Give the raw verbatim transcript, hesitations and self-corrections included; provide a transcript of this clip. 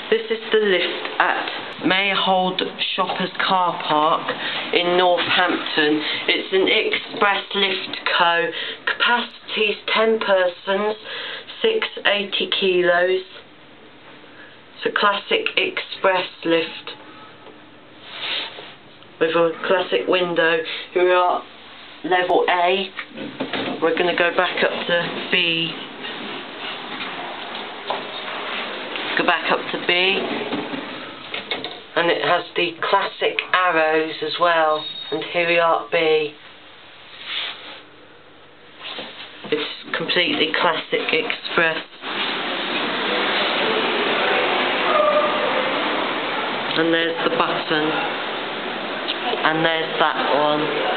This is the lift at Mayorhold Shoppers Car Park in Northampton. It's an express lift co. Capacity is ten persons, six eighty kilos. It's a classic express lift with a classic window. Here we are, level A. We're going to go back up to B. Go back up to B, and it has the classic arrows as well. And here we are at B. It's completely classic express. And there's the button, and there's that one.